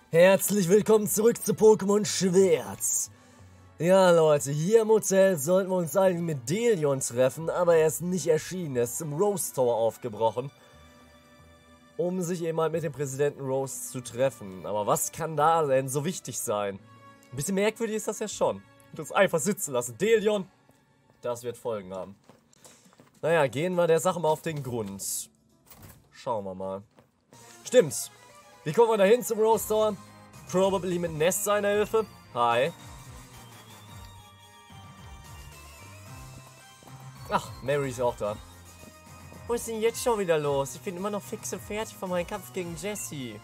Herzlich willkommen zurück zu Pokémon Schwert. Ja Leute, hier im Hotel sollten wir uns eigentlich mit Delion treffen, aber er ist nicht erschienen, er ist zum Rose Tower aufgebrochen. Um sich eben halt mit dem Präsidenten Rose zu treffen. Aber was kann da denn so wichtig sein? Ein bisschen merkwürdig ist das ja schon. Und uns einfach sitzen lassen. Delion, das wird Folgen haben. Naja, gehen wir der Sache mal auf den Grund. Schauen wir mal. Stimmt. Wie kommen wir da hin zum Rose Tower? Probably mit Nest seiner Hilfe. Hi. Ach, Mary ist auch da. Wo ist denn jetzt schon wieder los? Ich bin immer noch fix und fertig von meinem Kampf gegen Jessie.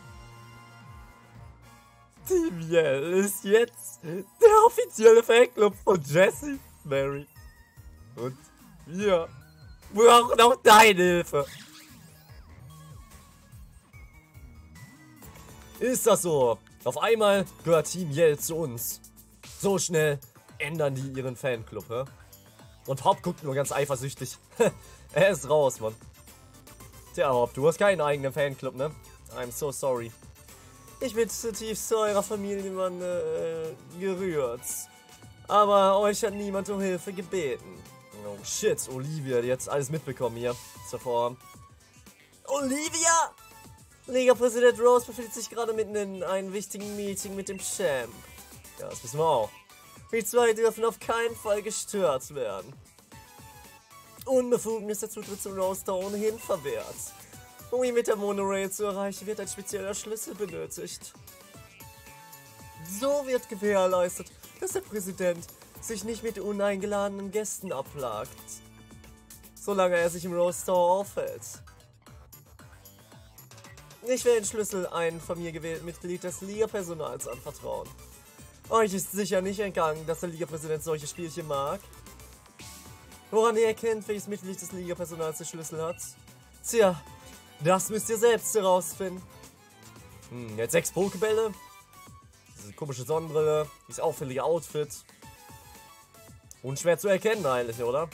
Team Yell ist jetzt der offizielle Fanclub von Jessie, Mary. Und wir brauchen auch deine Hilfe. Ist das so? Auf einmal gehört Team Yell zu uns. So schnell ändern die ihren Fanclub, hä? Und Hop guckt nur ganz eifersüchtig. Er ist raus, Mann. Tja, Hop, du hast keinen eigenen Fanclub, ne? I'm so sorry. Ich bin zutiefst zu eurer Familie gerührt. Aber euch hat niemand um Hilfe gebeten. Oh shit, Olivia, die hat alles mitbekommen hier zuvor. Olivia! Liga-Präsident Rose befindet sich gerade mitten in einem wichtigen Meeting mit dem Champ. Ja, das wissen wir auch. Die zwei dürfen auf keinen Fall gestört werden. Unbefugt ist der Zutritt zum Rose Tower ohnehin verwehrt. Um ihn mit der Monorail zu erreichen, wird ein spezieller Schlüssel benötigt. So wird gewährleistet, dass der Präsident sich nicht mit uneingeladenen Gästen abplagt, solange er sich im Rose Tower aufhält. Ich werde den Schlüssel einem von mir gewählten Mitglied des Liga-Personals anvertrauen. Euch ist sicher nicht entgangen, dass der Liga-Präsident solche Spielchen mag. Woran ihr erkennt, welches Mitglied des Liga-Personals den Schlüssel hat? Tja, das müsst ihr selbst herausfinden. Jetzt 6 Pokebälle. Diese komische Sonnenbrille. Dieses auffällige Outfit. Unschwer zu erkennen eigentlich, oder?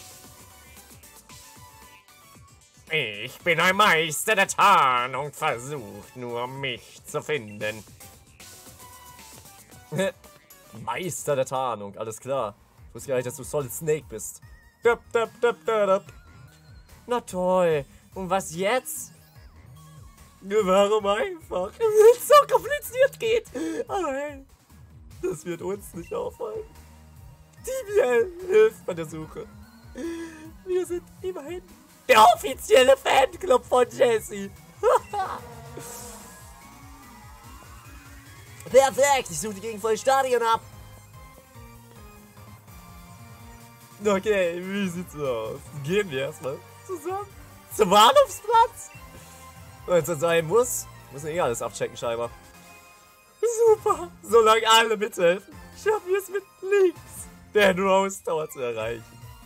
Ich bin ein Meister der Tarnung, versucht nur mich zu finden. Meister der Tarnung, alles klar. Ich wusste gar nicht, dass du Solid Snake bist. Na toll. Und was jetzt? Warum einfach? Wenn es so kompliziert geht. Aber hey, das wird uns nicht aufhalten. TBL hilft bei der Suche. Wir sind immerhin der offizielle Fanclub von Jessie. Perfekt, ich suche die Gegend vor dem Stadion ab. Okay, wie sieht's aus? Gehen wir erstmal zusammen zum Bahnhofsplatz? Wenn es dann sein muss, müssen wir eh alles abchecken, scheinbar. Super, solange alle mithelfen, schaffen wir es mit links, den Rose Tower zu erreichen.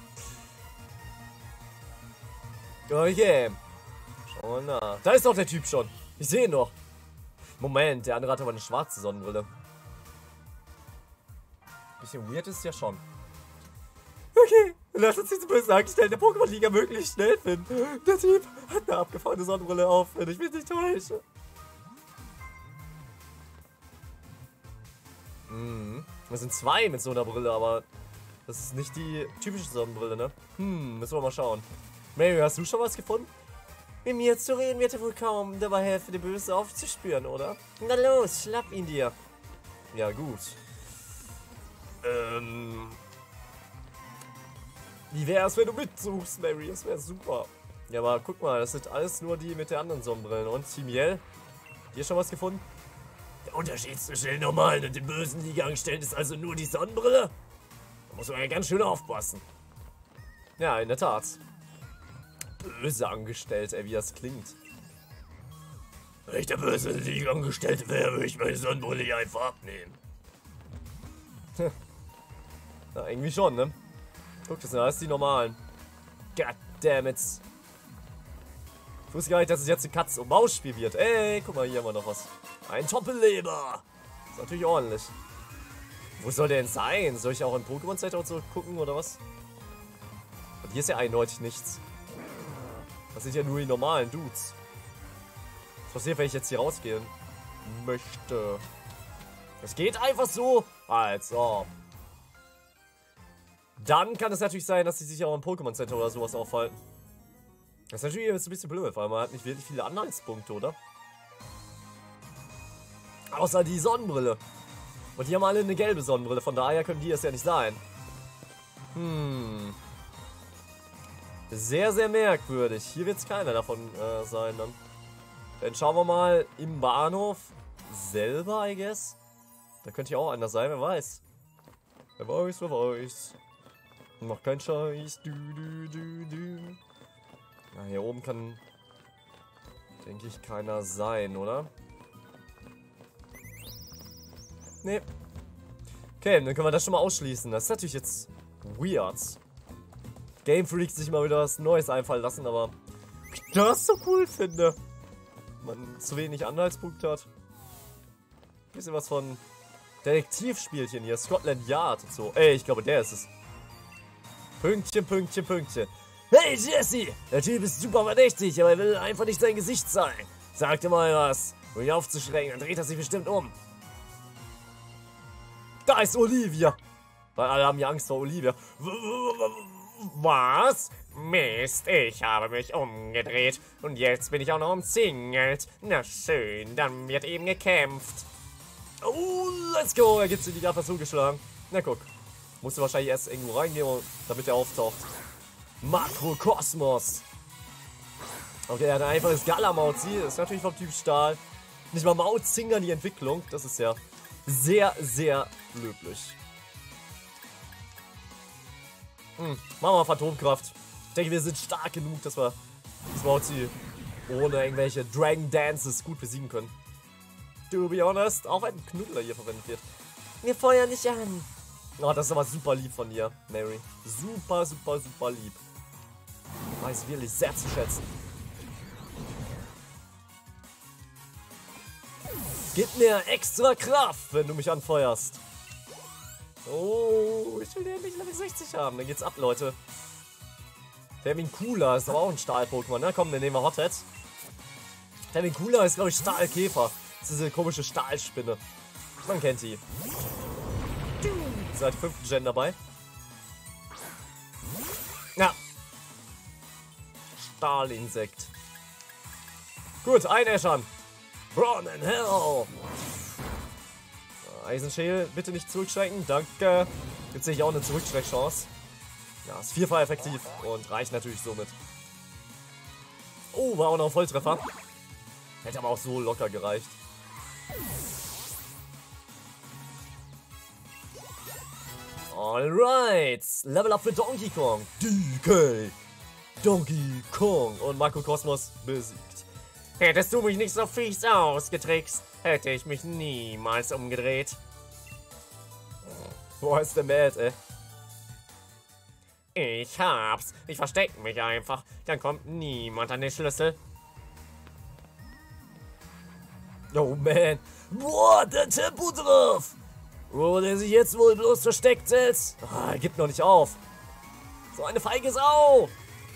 Okay. Schauen wir nach. Da ist doch der Typ schon. Ich sehe ihn doch. Moment, der andere hat aber eine schwarze Sonnenbrille. Bisschen weird ist ja schon. Okay, lass uns diesen bösen Angestellten der Pokémon-Liga möglichst schnell finden. Der Typ hat eine abgefahrene Sonnenbrille auf, wenn ich mich nicht täusche. Das sind 2 mit so einer Brille, aber das ist nicht die typische Sonnenbrille, ne? Müssen wir mal schauen. Mary, hast du schon was gefunden? Mit mir zu reden wird er wohl kaum dabei helfen, den Bösen aufzuspüren, oder? Na los, schnapp ihn dir. Ja, gut. Wie wär's, wenn du mitsuchst, Mary? Das wäre super. Ja, aber guck mal, das sind alles nur die mit der anderen Sonnenbrillen. Und Team Yell? Hier schon was gefunden? Der Unterschied zwischen den normalen und den bösen Liga-Angestellten ist also nur die Sonnenbrille? Da muss man ja ganz schön aufpassen. Ja, in der Tat. Böse Angestellte, ey, wie das klingt. Wenn ich der böse Liga-Angestellte wäre, würde ich meine Sonnenbrille hier einfach abnehmen. Ja, irgendwie schon, ne? Guck, das sind alles die normalen. Goddammit. Ich wusste gar nicht, dass es jetzt ein Katz-und-Maus-Spiel wird. Ey, guck mal, hier haben wir noch was. Ein Doppelleber. Ist natürlich ordentlich. Wo soll der denn sein? Soll ich auch in Pokémon Center und so gucken, oder was? Und hier ist ja eindeutig nichts. Das sind ja nur die normalen Dudes. Was passiert, wenn ich jetzt hier rausgehen möchte? Es geht einfach so, als ob. Dann kann es natürlich sein, dass sie sich auch im Pokémon Center oder sowas aufhalten. Das ist natürlich jetzt ein bisschen blöd, weil man hat nicht wirklich viele Anhaltspunkte, oder? Außer die Sonnenbrille. Und die haben alle eine gelbe Sonnenbrille, von daher können die es ja nicht sein. Sehr, sehr merkwürdig. Hier wird es keiner davon sein dann. Dann schauen wir mal im Bahnhof selber, I guess. Da könnte ja auch anders sein, wer weiß. Wer weiß, wer weiß. Mach keinen Scheiß. Na, hier oben kann, denke ich, keiner sein, oder? Nee. Okay, dann können wir das schon mal ausschließen. Das ist natürlich jetzt weird. Game Freak sich mal wieder was Neues einfallen lassen, aber ich das so cool finde. Man zu wenig Anhaltspunkte hat. Bisschen was von Detektivspielchen hier. Scotland Yard und so. Ey, ich glaube, der ist es. Pünktchen, Pünktchen, Pünktchen. Hey, Jesse! Der Typ ist super verdächtig, aber er will einfach nicht sein Gesicht zeigen. Sag dir mal was, um ihn aufzuschrecken, dann dreht er sich bestimmt um. Da ist Olivia! Weil alle haben ja Angst vor Olivia. Was? Mist, ich habe mich umgedreht. Und jetzt bin ich auch noch umzingelt. Na schön, dann wird eben gekämpft. Oh, let's go. Er gibt sie die gerade so geschlagen. Na guck. Musste wahrscheinlich erst irgendwo reingehen, damit er auftaucht. Makrokosmos. Okay, er hat ein einfaches Gala-Mauzi. Das ist natürlich vom Typ Stahl. Nicht mal Mauzinger die Entwicklung. Das ist ja sehr, sehr löblich. Machen wir Phantomkraft. Ich denke, wir sind stark genug, dass wir das Mauzi ohne irgendwelche Dragon Dances gut besiegen können. To be honest, auch wenn ein Knuddler hier verwendet wird. Wir feuern nicht an. Oh, das ist aber super lieb von dir, Mary. Super, super, super lieb. Ich weiß wirklich sehr zu schätzen. Gib mir extra Kraft, wenn du mich anfeuerst. Oh, ich will den endlich Level 60 haben. Dann geht's ab, Leute. Termincula ist aber auch ein Stahl-Pokémon, ne? Komm, dann nehmen wir Hothead. Termincula ist, glaube ich, Stahlkäfer. Das ist diese komische Stahlspinne. Man kennt die. Seit 5. Gen dabei. Ja. Stahlinsekt. Gut, einäschern. Run in Hell. Eisenschädel, bitte nicht zurückschrecken. Danke. Gibt sich auch eine Zurückschreckchance. Ja, ist vierfach effektiv und reicht natürlich somit. Oh, war auch noch ein Volltreffer. Hätte aber auch so locker gereicht. Alright. Level up für Donkey Kong. DK. Donkey Kong. Und Makrokosmos besiegt. Hättest du mich nicht so fies ausgetrickst, hätte ich mich niemals umgedreht. Wo ist der Mad, ey? Ich hab's. Ich verstecke mich einfach. Dann kommt niemand an den Schlüssel. Oh man. Boah, der Tempo drauf. Wo der sich jetzt wohl bloß versteckt ist. Er gibt noch nicht auf. So eine feige Sau.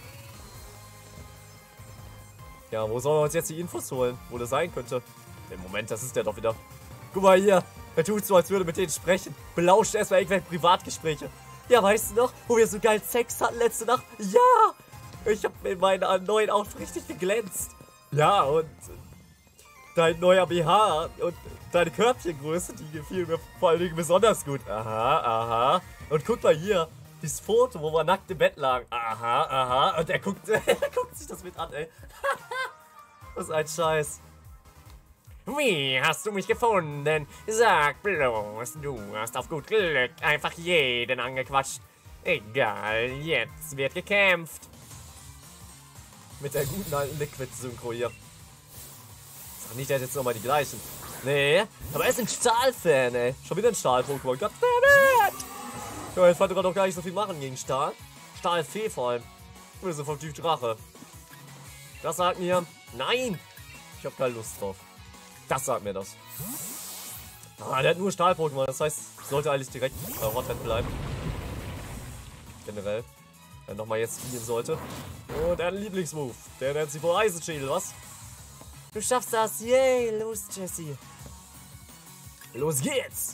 Ja, wo sollen wir uns jetzt die Infos holen? Wo das sein könnte? Im Moment, das ist der doch wieder. Guck mal hier. Er tut so, als würde mit denen sprechen. Belauscht erstmal irgendwelche Privatgespräche. Ja, weißt du noch, wo wir so geil Sex hatten letzte Nacht? Ja! Ich hab in meinem neuen Outfit richtig geglänzt. Ja, und dein neuer BH und deine Körbchengröße, die gefiel mir vor allen Dingen besonders gut. Aha, aha. Und guck mal hier, dieses Foto, wo wir nackt im Bett lagen. Aha, aha. Und er guckt sich das mit an, ey. Was ist ein Scheiß. Wie hast du mich gefunden? Sag bloß, du hast auf gut Glück einfach jeden angequatscht. Egal, jetzt wird gekämpft. Mit der guten alten Liquid-Synchro hier. Sag nicht, der hat jetzt nochmal die gleichen. Nee, aber er ist ein Stahl-Fan, ey. Schon wieder ein Stahl-Pokémon. Goddammit! Ja, jetzt konnte er doch gar nicht so viel machen gegen Stahl. Stahlfee vor allem. Wir sind vom Typ Drache. Das sagt mir, nein! Ich hab keine Lust drauf. Das sagt mir das. Ah, der hat nur Stahl-Pokémon, das heißt, sollte eigentlich direkt bei Hothead bleiben. Generell. Wenn nochmal jetzt spielen sollte. Und er hat einen Lieblingsmove. Der nennt sich wohl Eisenschädel, was? Du schaffst das, yay, los, Jesse. Los geht's!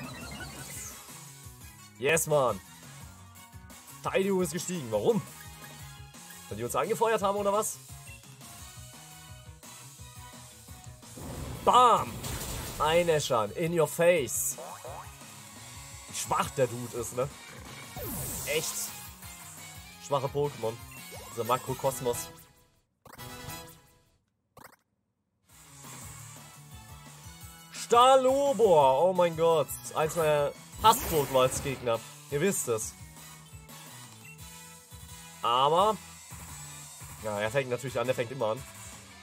Yes, Mann! Verteidigung ist gestiegen. Warum? Weil die uns angefeuert haben, oder was? Bam! Einäschern. In your face. Wie schwach der Dude ist, ne? Echt schwache Pokémon. Dieser Makrokosmos. Stalobor! Oh mein Gott. Eins meiner Hass-Pokémon als Gegner. Ihr wisst es. Aber... ja, er fängt natürlich an. Er fängt immer an.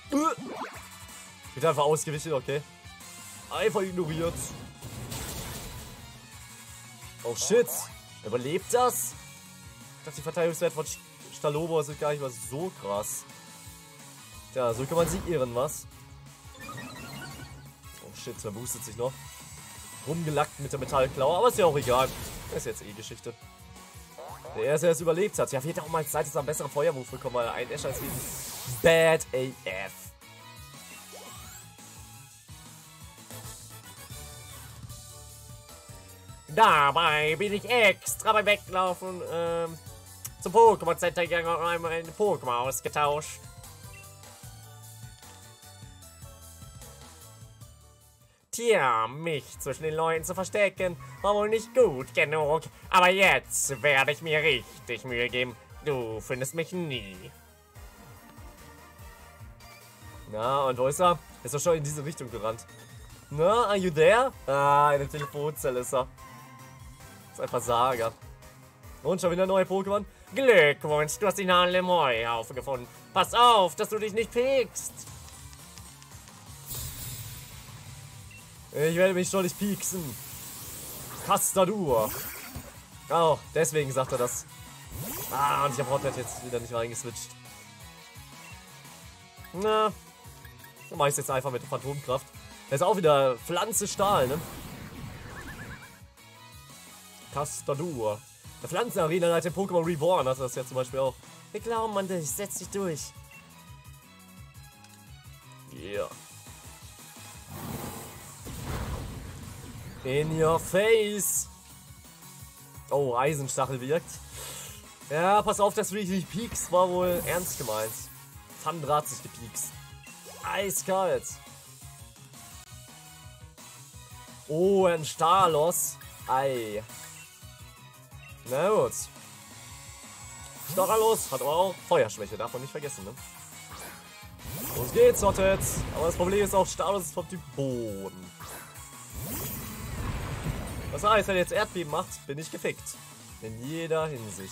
Wird einfach ausgewichen, okay. Einfach ignoriert. Oh shit. Überlebt das? Ich dachte, die Verteidigungswerte von Stalobor sind gar nicht mal so krass. Tja, so kann man sie irren, was? Oh shit, der boostet sich noch. Rumgelackt mit der Metallklaue, aber ist ja auch egal. Das ist jetzt eh Geschichte. Der erste, der es überlebt hat. Ja, wird auch mal Zeit, dass er einen besseren Feuerwurf bekommen, weil ein Escher ist eben Bad AF. Dabei bin ich extra beim Weglaufen zum Pokémon-Center gegangen und einmal eine Pokémon ausgetauscht. Tja, mich zwischen den Leuten zu verstecken, war wohl nicht gut genug. Aber jetzt werde ich mir richtig Mühe geben. Du findest mich nie. Na, und wo ist er? Ist er schon in diese Richtung gerannt. Na, are you there? Ah, eine Telefonzelle ist er. Ist ein Versager. Und schon wieder neue Pokémon? Glückwunsch, du hast den Halemoi-Haufen gefunden. Pass auf, dass du dich nicht piekst. Ich werde mich schon nicht pieksen. Castadur. Oh, deswegen sagt er das. Ah, und ich habe Hotlet jetzt wieder nicht reingeswitcht. Na, dann mache ich es jetzt einfach mit Phantomkraft. Er ist auch wieder Pflanze Stahl, ne? Castadur. Der Pflanzenarena hat den Pokémon Reborn, hatte das ja zum Beispiel auch. Wir glauben an dich, setz dich durch. Yeah. In your face. Oh, Eisenstachel wirkt. Ja, pass auf, dass du dich nicht piekst, war wohl ernst gemeint. Thundra hat sich gepiekst. Eiskalt. Oh, ein Stalos. Ei. Na gut. Stalos hat aber auch Feuerschwäche, darf man nicht vergessen, ne? Los geht's, Hottet. Aber das Problem ist auch, Stalos ist vom Typ Boden. Das heißt, wenn er jetzt Erdbeben macht, bin ich gefickt. In jeder Hinsicht.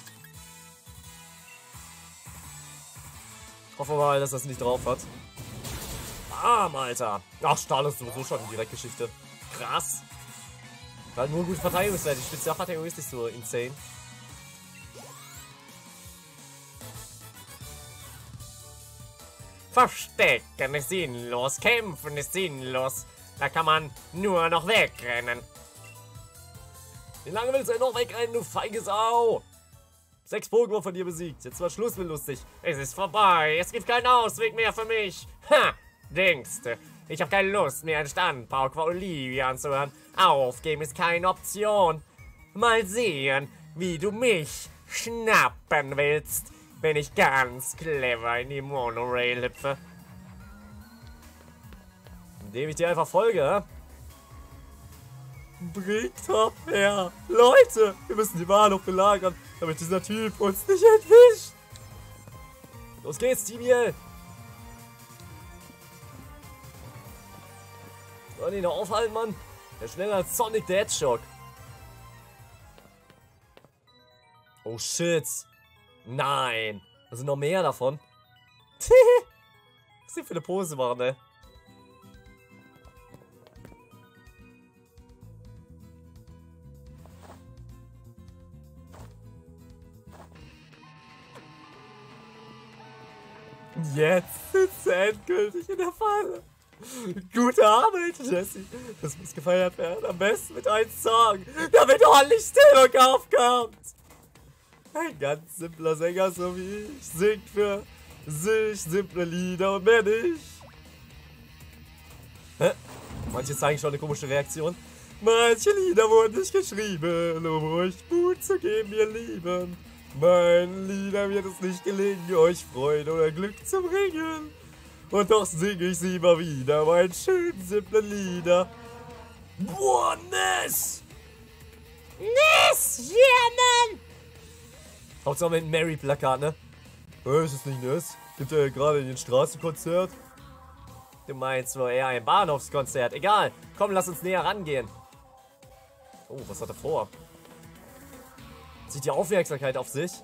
Hoffen wir mal, dass das nicht drauf hat. Bam, Alter. Ach, Stahl ist sowieso schon eine Direktgeschichte. Krass. Weil nur gute Verteidigungswerte. Die Spezialverteidigung ist nicht so insane. Verstecken ist sinnlos. Kämpfen ist sinnlos. Da kann man nur noch wegrennen. Wie lange willst du noch wegrennen, du feige Sau? 6 Pokémon von dir besiegt. Jetzt war Schluss mit lustig. Es ist vorbei. Es gibt keinen Ausweg mehr für mich. Ha! Denkste. Ich habe keine Lust mehr, einen Standpauk von Olivia anzuhören. Aufgeben ist keine Option. Mal sehen, wie du mich schnappen willst, wenn ich ganz clever in die Monorail hüpfe. Indem ich dir einfach folge, Bringt ab her! Leute, wir müssen die Bahnhof belagern, damit dieser Typ uns nicht entwischt! Los geht's, Team Yell! Sollen die noch aufhalten, Mann? Der ist schneller als Sonic the Hedgehog. Oh shit! Nein! Da sind noch mehr davon. Was die für eine Pose machen, ey. Jetzt sitzt er endgültig in der Falle. Gute Arbeit, Jesse. Das muss gefeiert werden. Am besten mit einem Song, damit ordentlich Stimmung aufkommt. Ein ganz simpler Sänger, so wie ich, singt für sich simple Lieder und mehr nicht. Hä? Manche zeigen schon eine komische Reaktion. Manche Lieder wurden nicht geschrieben, um euch Mut zu geben, ihr Lieben. Meinen Liedern wird es nicht gelingen, euch Freude oder Glück zu bringen. Und doch singe ich sie immer wieder, meine schönen, simplen Lieder. Boah, Ness! Ness, yeah, Mann! Hauptsache mit einem Mary-Plakat, ne? Ist es nicht Ness? Gibt ja gerade ein Straßenkonzert. Du meinst wohl eher ein Bahnhofskonzert. Egal, komm, lass uns näher rangehen. Oh, was hat er vor? Zieht die Aufmerksamkeit auf sich.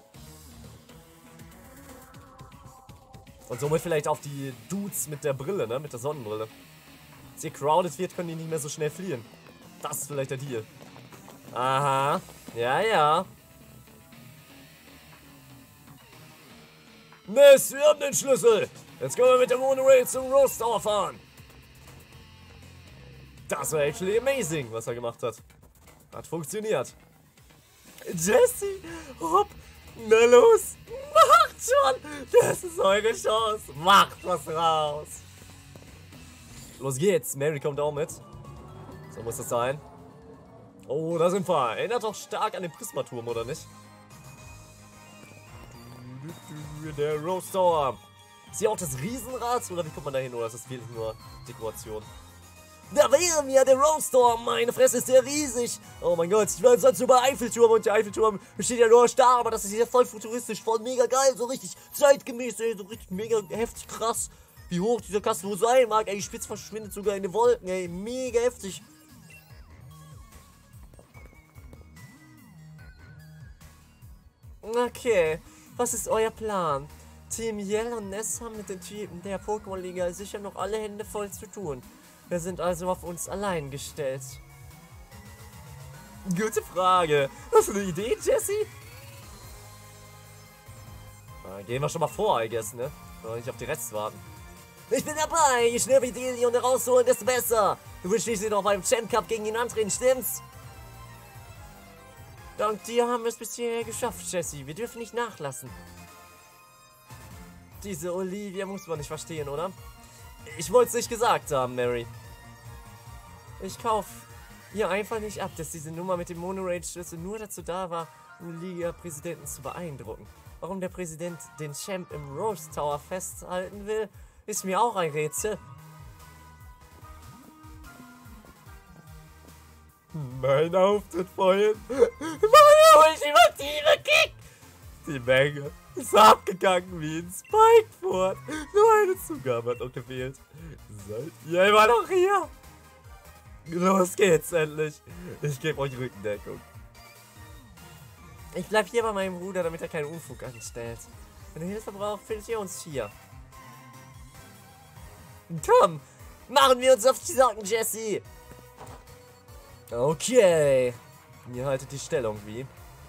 Und somit vielleicht auf die Dudes mit der Brille, ne? Mit der Sonnenbrille. Als hier crowded wird, können die nicht mehr so schnell fliehen. Das ist vielleicht der Deal. Aha. Ja, ja. Ness, wir haben den Schlüssel. Jetzt können wir mit dem Monorail zum Rose Tower fahren. Das war actually amazing, was er gemacht hat. Hat funktioniert. Jesse, hopp, na los, macht schon. Das ist eure Chance. Macht was raus. Los geht's. Mary kommt auch mit. So muss das sein. Oh, da sind wir. Erinnert doch stark an den Prismaturm, oder nicht? Der Rose Tower. Ist hier auch das Riesenrad? Oder wie kommt man da hin? Oder ist das wirklich nur Dekoration? Da wären wir, der Rose Tower. Meine Fresse ist der riesig. Oh mein Gott, ich war sonst über Eiffelturm. Und der Eiffelturm besteht ja nur aus Stahl. Aber das ist hier voll futuristisch, voll mega geil. So richtig zeitgemäß, ey, so richtig mega heftig krass. Wie hoch dieser Kasten wohl sein mag. Ey, die Spitze verschwindet sogar in den Wolken. Ey, mega heftig. Okay, was ist euer Plan? Team Yell und Ness haben mit den Typen der Pokémon-Liga sicher noch alle Hände voll zu tun. Wir sind also auf uns allein gestellt. Gute Frage. Hast du eine Idee, Jesse? Na, gehen wir schon mal vor, I guess, ne? Wollen nicht auf die Rest warten. Ich bin dabei! Je schneller wir Delion rausholen, desto besser! Du willst schließlich noch beim Champ Cup gegen ihn antreten, stimmt's? Dank dir haben wir es bisher geschafft, Jesse. Wir dürfen nicht nachlassen. Diese Olivia muss man nicht verstehen, oder? Ich wollte es nicht gesagt haben, Mary. Ich kauf ihr einfach nicht ab, dass diese Nummer mit dem Monorail-Schlüssel nur dazu da war, um Liga-Präsidenten zu beeindrucken. Warum der Präsident den Champ im Rose Tower festhalten will, ist mir auch ein Rätsel. Mein Auftritt vorhin. Mein ultimative Kick! Die Menge ist abgegangen wie in Spikeford. Nur eine Zugabe hat noch gefehlt. Seid ihr immer noch hier? Los geht's endlich. Ich gebe euch Rückendeckung. Ich bleib hier bei meinem Bruder, damit er keinen Unfug anstellt. Wenn er Hilfe braucht, findet ihr uns hier. Komm, machen wir uns auf die Socken, Jesse. Okay. Ihr haltet die Stellung, wie?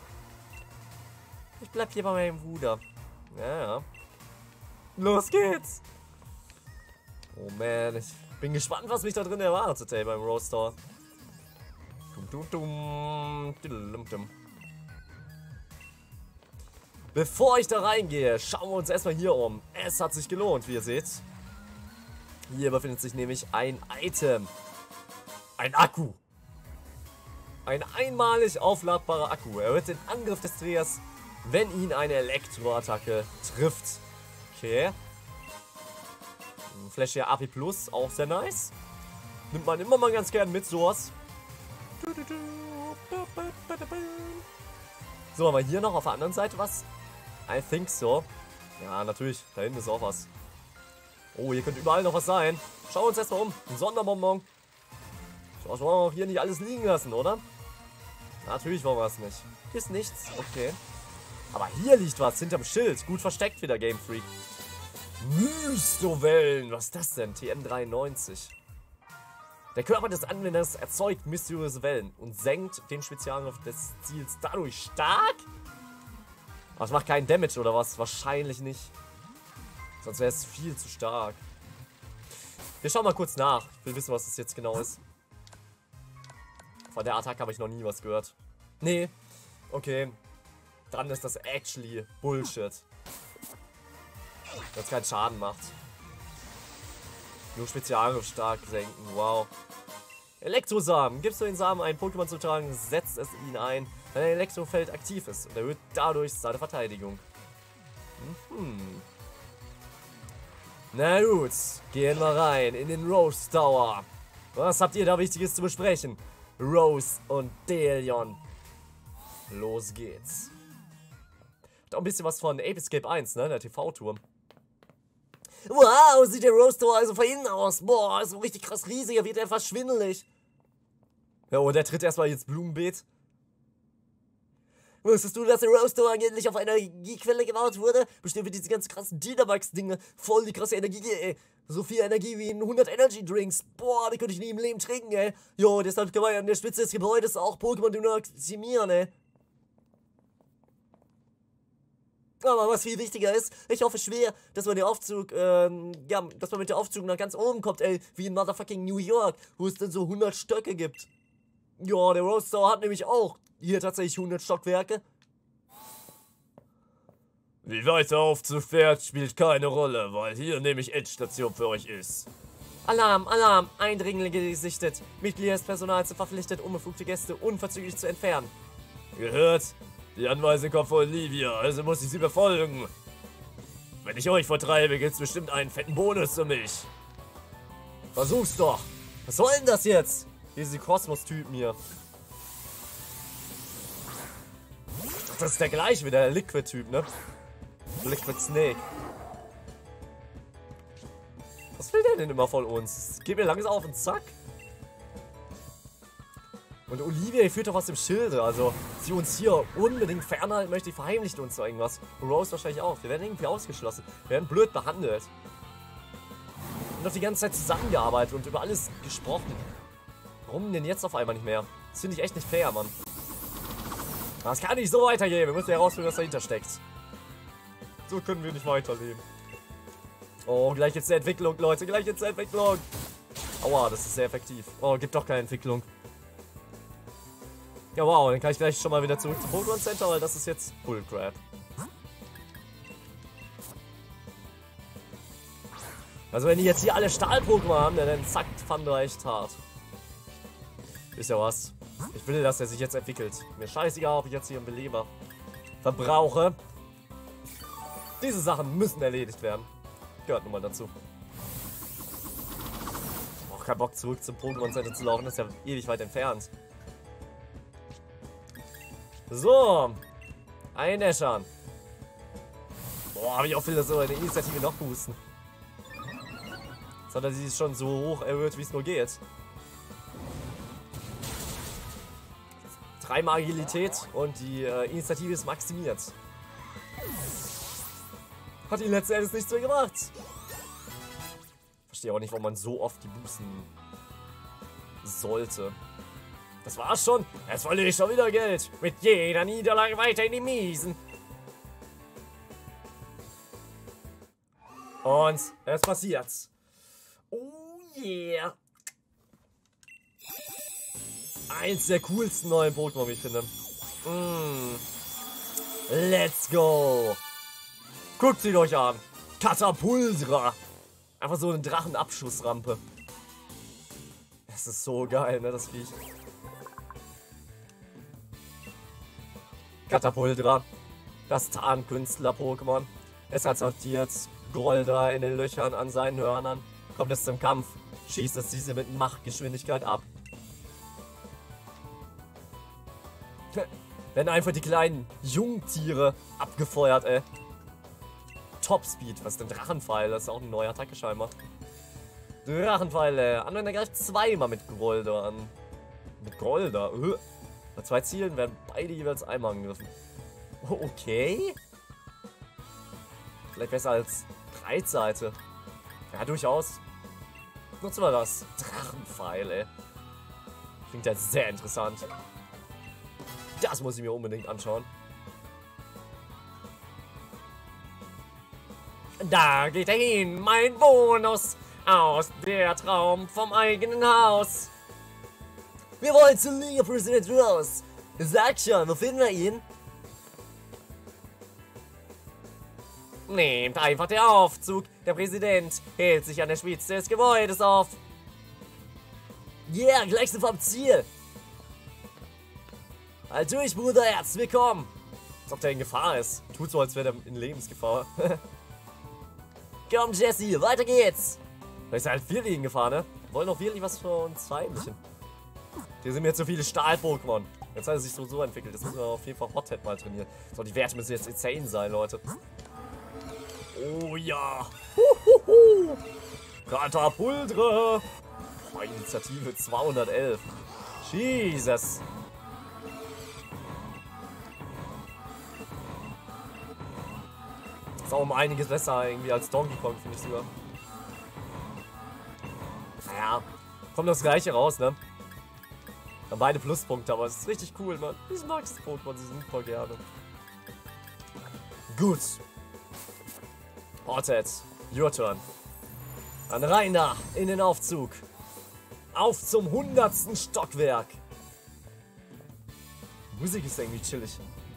Ich bleib hier bei meinem Bruder. Ja. Los geht's. Oh man, ich bin gespannt, was mich da drin erwartet, ey, beim Rose Tower. Bevor ich da reingehe, schauen wir uns erstmal hier um. Es hat sich gelohnt, wie ihr seht. Hier befindet sich nämlich ein Item. Ein Akku. Ein einmalig aufladbarer Akku. Er wird den Angriff des Trägers, wenn ihn eine Elektroattacke trifft. Okay. Flash hier AP Plus, auch sehr nice. Nimmt man immer mal ganz gern mit, sowas. So, haben wir hier noch auf der anderen Seite was? I think so. Ja, natürlich. Da hinten ist auch was. Oh, hier könnte überall noch was sein. Schauen wir uns erstmal um. Ein Sonderbonbon. So, was wollen wir auch hier nicht alles liegen lassen, oder? Natürlich wollen wir es nicht. Hier ist nichts. Okay. Aber hier liegt was hinterm Schild. Gut versteckt wieder, Game Freak. Mystowellen. Was ist das denn? TM93. Der Körper des Anwenders erzeugt mysteriöse Wellen und senkt den Spezialangriff des Ziels dadurch stark? Aber es macht keinen Damage oder was? Wahrscheinlich nicht. Sonst wäre es viel zu stark. Wir schauen mal kurz nach. Ich will wissen, was das jetzt genau ist. Von der Attacke habe ich noch nie was gehört. Nee. Okay. Dann ist das actually Bullshit. Dass keinen Schaden macht. Nur Spezialangriff stark senken. Wow. Elektrosamen. Gibst du den Samen ein Pokémon zu tragen, setzt es ihn ein, wenn ein Elektrofeld aktiv ist und erhöht dadurch seine Verteidigung. Na gut, gehen wir rein in den Rose Tower. Was habt ihr da Wichtiges zu besprechen? Rose und Delion. Los geht's. Hat auch ein bisschen was von Ape Escape 1, ne? Der TV-Turm. Wow, sieht der Rose Tower also von innen aus. Boah, ist so richtig krass riesig, er wird etwas schwindelig. Ja, und der tritt erstmal ins Blumenbeet. Wusstest du, dass der Rose Tower angeblich auf einer Energiequelle gebaut wurde? Bestimmt für diese ganzen krassen Dynamax-Dinge. Voll die krasse Energie, ey. So viel Energie wie in 100 Energy Drinks. Boah, die könnte ich nie im Leben trinken, ey. Jo, deshalb kann man an der Spitze des Gebäudes auch Pokémon dynamaximieren, ey. Aber was viel wichtiger ist, ich hoffe schwer, dass man den Aufzug, dass man mit dem Aufzug nach ganz oben kommt, ey. Wie in motherfucking New York, wo es dann so 100 Stöcke gibt. Ja, der Rose Tower hat nämlich auch hier tatsächlich 100 Stockwerke. Wie weit der Aufzug fährt, spielt keine Rolle, weil hier nämlich Endstation für euch ist. Alarm, Alarm, Eindringlinge gesichtet. Mitglieder des Personals sind verpflichtet, unbefugte Gäste unverzüglich zu entfernen. Gehört? Die Anweisung kommt von Olivia, also muss ich sie befolgen. Wenn ich euch vertreibe, gibt's bestimmt einen fetten Bonus für mich. Versuch's doch. Was soll denn das jetzt? Diese Kosmos-Typen hier. Das ist der gleiche wie der Liquid-Typ, ne? Liquid Snake. Was will der denn immer von uns? Geht mir langsam auf den Zack. Und Olivia führt doch was im Schilde, also sie uns hier unbedingt fernhalten möchte, die verheimlicht uns so irgendwas. Und Rose wahrscheinlich auch. Wir werden irgendwie ausgeschlossen. Wir werden blöd behandelt. Und auf die ganze Zeit zusammengearbeitet und über alles gesprochen. Warum denn jetzt auf einmal nicht mehr? Das finde ich echt nicht fair, Mann. Das kann nicht so weitergehen. Wir müssen herausfinden, was dahinter steckt. So können wir nicht weiterleben. Oh, gleich jetzt die Entwicklung, Leute. Gleich jetzt die Entwicklung. Aua, das ist sehr effektiv. Oh, gibt doch keine Entwicklung. Ja, wow. Dann kann ich gleich schon mal wieder zurück zum Pokémon Center, weil das ist jetzt Bullcrap. Also wenn die jetzt hier alle Stahl-Pokémon haben, dann zackt Thunder echt hart. Ist ja was. Ich will, dass er sich jetzt entwickelt. Mir scheißegal, ob ich jetzt hier einen Beleber verbrauche. Diese Sachen müssen erledigt werden. Gehört nun mal dazu. Ich hab auch keinen Bock, zurück zum Pokémon Center zu laufen. Das ist ja ewig weit entfernt. So. Einäschern. Boah, wie oft will das so eine Initiative noch boosten? Sondern sie ist schon so hoch erhöht, wie es nur geht. 3 Agilität und die Initiative ist maximiert. Hat ihn letzten Endes nichts mehr gemacht. Verstehe auch nicht, warum man so oft die boosten sollte. Das war's schon. Jetzt verliere ich schon wieder Geld. Mit jeder Niederlage weiter in die Miesen. Und es passiert's. Oh yeah. Eins der coolsten neuen Pokémon, wie ich finde. Let's go. Guckt sie euch an. Katapultra. Einfach so eine Drachenabschussrampe. Das ist so geil, ne, das Viech. Katapultra. Das Tarnkünstler-Pokémon. Es hat sortiert Golda in den Löchern an seinen Hörnern. Kommt es zum Kampf, schießt es diese mit Machtgeschwindigkeit ab. Werden einfach die kleinen Jungtiere abgefeuert, ey. Topspeed, was ist denn Drachenpfeil? Das ist auch eine neue Attacke scheinbar. Drachenpfeile. Anwender greift zweimal mit Golda an. Mit Golda? Bei 2 Zielen werden beide jeweils einmal angegriffen. Okay. Vielleicht besser als Breitseite. Ja, durchaus. Nutzen wir das. Drachenpfeil, ey. Klingt ja sehr interessant. Das muss ich mir unbedingt anschauen. Da geht er hin, mein Bonus aus der Traum vom eigenen Haus. Wir wollen zu Liga Präsident Rose. Sag schon, wo finden wir ihn? Nehmt einfach der Aufzug. Der Präsident hält sich an der Spitze des Gebäudes auf. Yeah, gleich sind wir am Ziel. Halt durch, Bruder, herzlich willkommen. Als ob der in Gefahr ist. Tut so, als wäre der in Lebensgefahr. Komm, Jesse, weiter geht's. Da ist halt wirklich in Gefahr, ne? Wollen auch wirklich was für uns heimlichen. Hier sind mir jetzt so viele Stahl-Pokémon. Jetzt hat er sich so entwickelt. Jetzt müssen wir auf jeden Fall Hothead mal trainieren. So, die Werte müssen jetzt insane sein, Leute. Oh ja. Huhuhu. Katapultre. Oh, Initiative 211. Jesus. Ist auch um einiges besser irgendwie als Donkey Kong, finde ich sogar. Naja, kommt das gleiche raus, ne? Haben beide Pluspunkte, aber es ist richtig cool, Mann. Ich mag das Pokémon, sie sind voll gerne. Gut. Hothead, your turn. Dann rein da, in den Aufzug. Auf zum 100. Stockwerk. Die Musik ist irgendwie chillig.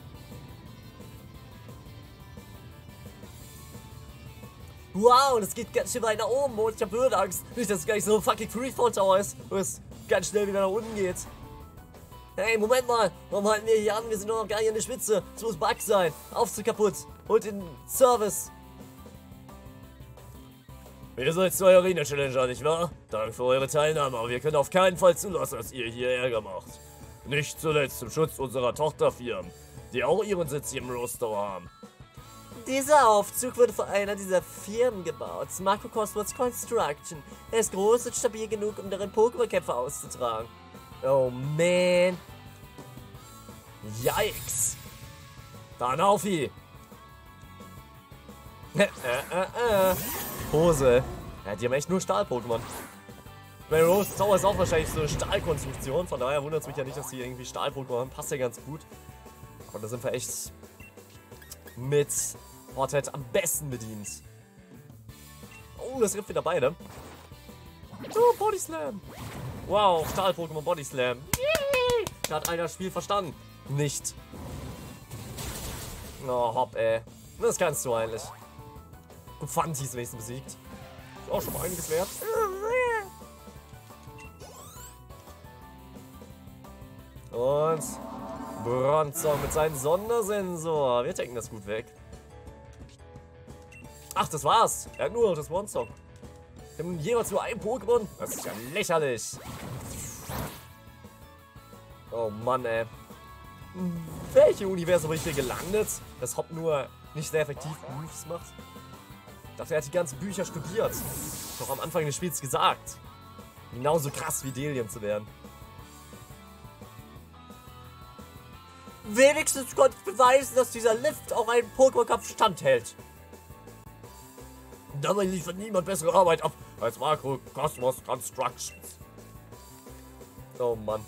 Wow, das geht ganz schön weit nach oben und ich hab Höhenangst. Nicht, dass es gleich so ein fucking Freefall Tower ist, wo es ganz schnell wieder nach unten geht. Hey, Moment mal. Warum halten wir hier an? Wir sind doch noch gar nicht an der Spitze. Es muss Bug sein. Aufzug kaputt. Holt den Service. Ihr seid zwei Arena-Challenger, nicht wahr? Danke für eure Teilnahme, aber wir können auf keinen Fall zulassen, dass ihr hier Ärger macht. Nicht zuletzt zum Schutz unserer Tochterfirmen, die auch ihren Sitz hier im Roster haben. Dieser Aufzug wurde von einer dieser Firmen gebaut, Makrokosmos Construction. Er ist groß und stabil genug, um darin Pokémon-Kämpfe auszutragen. Oh man. Yikes. Dann auf ihn. Hose. Ja, die haben echt nur Stahl-Pokémon. Bei Rose Tower ist auch wahrscheinlich so eine Stahlkonstruktion, von daher wundert es mich ja nicht, dass die irgendwie Stahl-Pokémon haben. Passt ja ganz gut. Aber da sind wir echt mit Hothead am besten bedient. Oh, das trifft wieder beide. Oh, Body Slam. Wow, Stahl-Pokémon Body Slam. Da hat einer das Spiel verstanden. Nicht. Oh, hopp, ey. Das kannst du eigentlich. Gut, Fantis wenigstens besiegt. Ist auch schon mal einiges wert. Und Bronzong mit seinem Sondersensor. Wir tanken das gut weg. Ach, das war's. Er hat nur noch das Bronzong. Wir haben jeweils nur ein Pokémon. Das ist ja lächerlich. Oh Mann, ey. Welche Universum bin ich hier gelandet? Das Hop nur nicht sehr effektiv Moves macht. Ich dachte, er hat die ganzen Bücher studiert. Doch am Anfang des Spiels gesagt. Genauso krass wie Delium zu werden. Wenigstens konnte ich beweisen, dass dieser Lift auch einen Pokémon-Kampf standhält. Dabei liefert niemand bessere Arbeit ab als Makrokosmos Constructions. Oh Mann.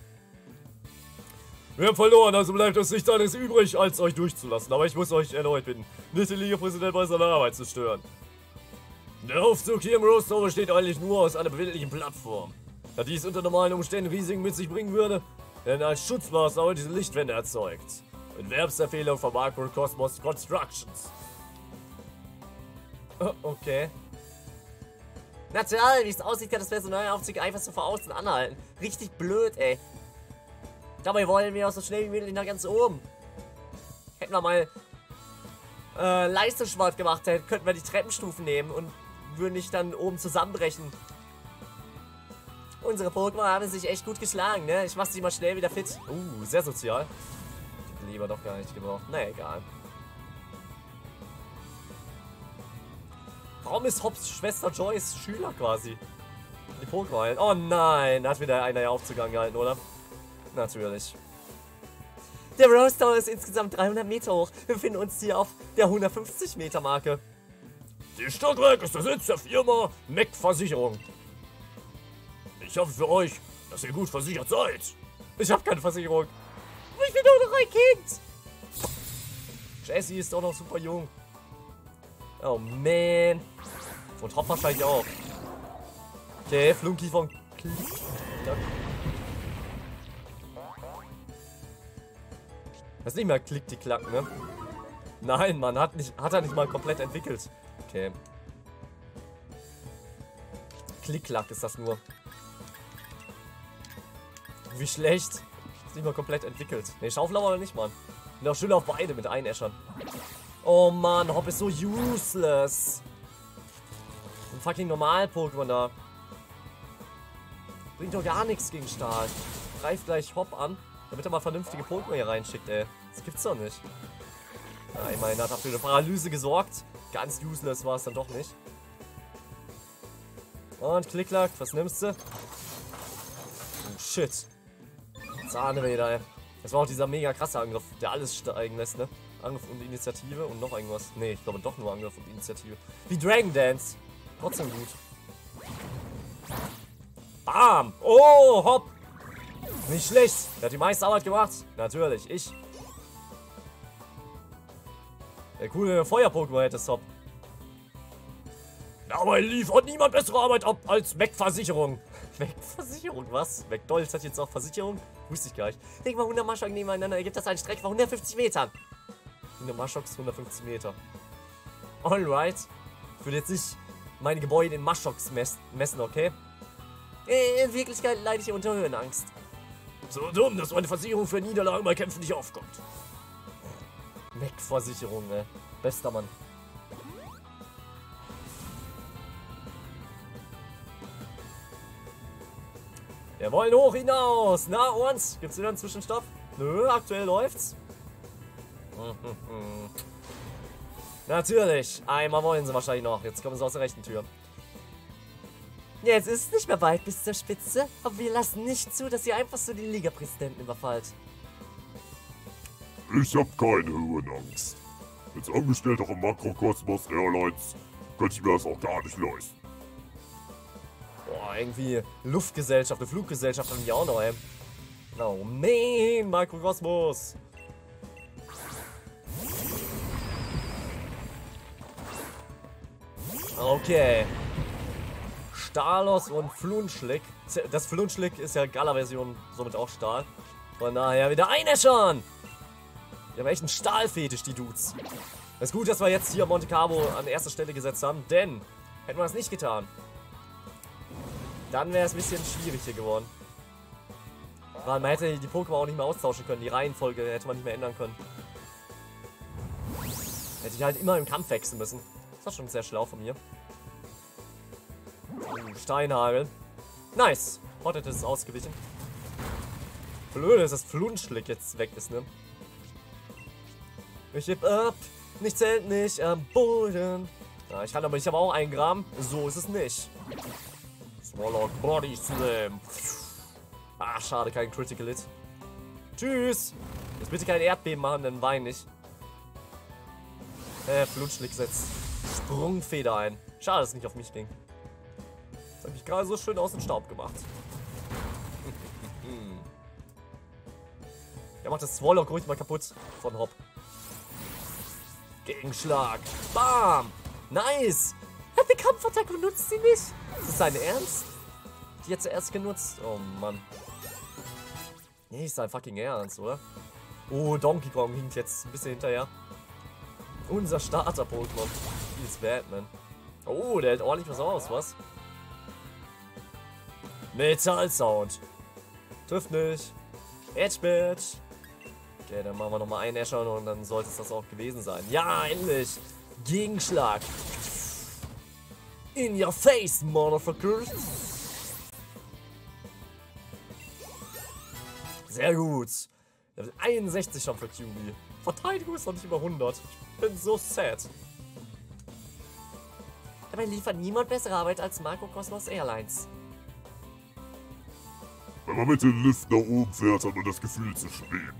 Wir haben verloren, also bleibt uns nichts anderes übrig, als euch durchzulassen. Aber ich muss euch erneut bitten, nicht den Liga-Präsident bei seiner Arbeit zu stören. Der Aufzug hier im Roster besteht eigentlich nur aus einer beweglichen Plattform. Da dies unter normalen Umständen Risiken mit sich bringen würde, denn als Schutzmaßnahme diese Lichtwände erzeugt. Wettbewerbsempfehlung von Makrokosmos Constructions. Oh, okay. Na toll, wie es aussieht, kann das Personal Aufzug einfach so von außen anhalten. Richtig blöd, ey. Dabei wollen wir auch so schnell wie möglich nach ganz oben. Hätten wir mal Leistungssport gemacht, könnten wir die Treppenstufen nehmen und würden nicht dann oben zusammenbrechen. Unsere Pokémon haben sich echt gut geschlagen, ne? Ich mach sie mal schnell wieder fit. Sehr sozial. Lieber doch gar nicht gebraucht. Na egal. Warum ist Hops Schwester Joyce Schüler quasi? Die Pokémon. Oh nein, da hat wieder einer ja Aufzug angehalten, oder? Natürlich. Der Rose Tower ist insgesamt 300 Meter hoch. Wir befinden uns hier auf der 150 Meter Marke. Die Stockwerk ist der Sitz der Firma Mac Versicherung. Ich hoffe für euch, dass ihr gut versichert seid. Ich habe keine Versicherung. Ich bin doch noch ein Kind. Jessie ist doch noch super jung. Oh man. Und Hop wahrscheinlich auch. Okay, Flunky von Klick. Das ist nicht mehr Klick die Klack, ne? Nein, Mann, hat er nicht mal komplett entwickelt. Okay. Klick-Klack ist das nur. Wie schlecht. Ist nicht mal komplett entwickelt. Ne, Schaufler oder nicht, Mann. Bin auch schön auf beide mit Einäschern. Oh Mann, Hop ist so useless. Ein fucking Normal-Pokémon da. Bringt doch gar nichts gegen Stahl. Greift gleich Hop an, damit er mal vernünftige Pokémon hier reinschickt, ey. Das gibt's doch nicht. Ja, immerhin hat er für eine Paralyse gesorgt. Ganz useless war es dann doch nicht. Und Klicklack, was nimmst du? Oh, shit. Zahnräder, ey. Das war auch dieser mega krasse Angriff, der alles steigen lässt, ne? Angriff und Initiative und noch irgendwas. Ne, ich glaube doch nur Angriff und Initiative. Wie Dragon Dance. Trotzdem gut. Bam! Oh, Hop! Nicht schlecht. Wer hat die meiste Arbeit gemacht? Natürlich, ich. Der coole Feuer-Pokémon hätte es Hop. Dabei liefert niemand bessere Arbeit ab als Wegversicherung. Wegversicherung, was? McDonalds hat jetzt auch Versicherung? Wusste ich gar nicht. Denk mal 100 Maschok nebeneinander, ergibt das einen Streck von 150 Metern. 100 Maschoks, 150 Meter. Alright. Ich würde jetzt nicht meine Gebäude in Maschoks messen, okay? In Wirklichkeit leide ich unter Höhenangst. So dumm, dass meine Versicherung für Niederlagen bei Kämpfen nicht aufkommt. Wegversicherung, ne? Bester Mann. Wir wollen hoch hinaus. Na, uns? Gibt's wieder einen Zwischenstopp? Nö, aktuell läuft's. Natürlich. Einmal wollen sie wahrscheinlich noch. Jetzt kommen sie aus der rechten Tür. Jetzt ist es nicht mehr weit bis zur Spitze. Aber wir lassen nicht zu, dass ihr einfach so die Liga-Präsidenten überfallt. Ich hab keine Höhenangst. Als Angestellter im Makrokosmos Airlines könnte ich mir das auch gar nicht leisten. Boah, irgendwie Luftgesellschaft, eine Fluggesellschaft haben die auch noch, ey. Oh man, Makrokosmos. Okay. Stalos und Flunschlick. Das Flunschlick ist ja Gala-Version, somit auch Stahl. Von daher wieder einäschern. Die haben echt einen Stahlfetisch, die Dudes. Es ist gut, dass wir jetzt hier Monte Carlo an erster Stelle gesetzt haben, denn hätten wir das nicht getan, dann wäre es ein bisschen schwierig hier geworden. Weil man hätte die Pokémon auch nicht mehr austauschen können, die Reihenfolge hätte man nicht mehr ändern können. Hätte ich halt immer im Kampf wechseln müssen. Das war schon sehr schlau von mir. Steinhagel. Nice. Hottet ist ausgewichen. Blöd, dass das Flunschlick jetzt weg ist, ne? Ich heb ab. Nicht zählt nicht am Boden. Ja, ich habe auch 1 Gramm. So ist es nicht. Swallow Body Slam. Ah, schade, kein Critical Hit. Tschüss. Jetzt bitte kein Erdbeben machen, dann weine ich. Flutschlick setzt Sprungfeder ein. Schade, dass es nicht auf mich ging. Das habe ich gerade so schön aus dem Staub gemacht. Der macht das Swallow ruhig mal kaputt von Hop. Gegenschlag. Bam. Nice. Er hat eine Kampfattacke und nutzt sie nicht. Ist das sein Ernst? Die hat zuerst genutzt. Oh Mann. Nee, ist sein fucking Ernst, oder? Oh, Donkey Kong hinkt jetzt ein bisschen hinterher. Unser Starter-Pokémon. Ist Batman. Oh, der hält ordentlich was aus, was? Metall-Sound. Trifft nicht. Edge-Bitch. Okay, dann machen wir nochmal einen Äschern und dann sollte es das auch gewesen sein. Ja, endlich. Gegenschlag. In your face, motherfuckers. Sehr gut. Level 61 schon für QB. Verteidigung ist noch nicht über 100. Ich bin so sad. Dabei liefert niemand bessere Arbeit als Makrokosmos Airlines. Wenn man mit dem Lift nach oben fährt, hat man das Gefühl zu schweben.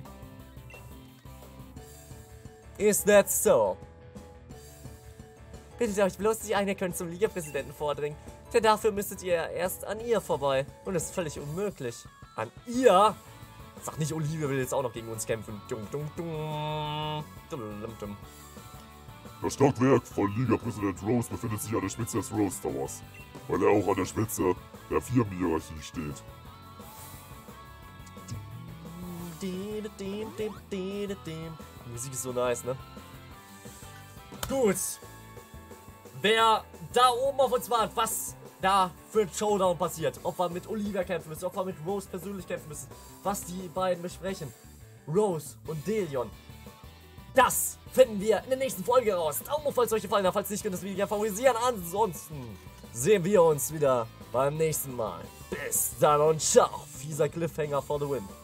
Is that so? Bittet euch bloß nicht ein, ihr könnt zum Liga-Präsidenten vordringen. Denn dafür müsstet ihr erst an ihr vorbei. Und das ist völlig unmöglich. An ihr? Sag nicht, Olivia will jetzt auch noch gegen uns kämpfen. Das Stockwerk von Liga-Präsident Rose befindet sich an der Spitze des Rose Towers, weil er auch an der Spitze der Firmenhierarchie steht. Die Musik ist so nice, ne? Gut. Wer da oben auf uns wartet, was da wird Showdown passiert. Ob wir mit Olivia kämpfen müssen, ob wir mit Rose persönlich kämpfen müssen. Was die beiden besprechen. Rose und Delion. Das finden wir in der nächsten Folge raus. Daumen hoch, falls es euch gefallen hat. Falls nicht, könnt ihr das Video gerne favorisieren. Ansonsten sehen wir uns wieder beim nächsten Mal. Bis dann und ciao. Fieser Cliffhanger for the win.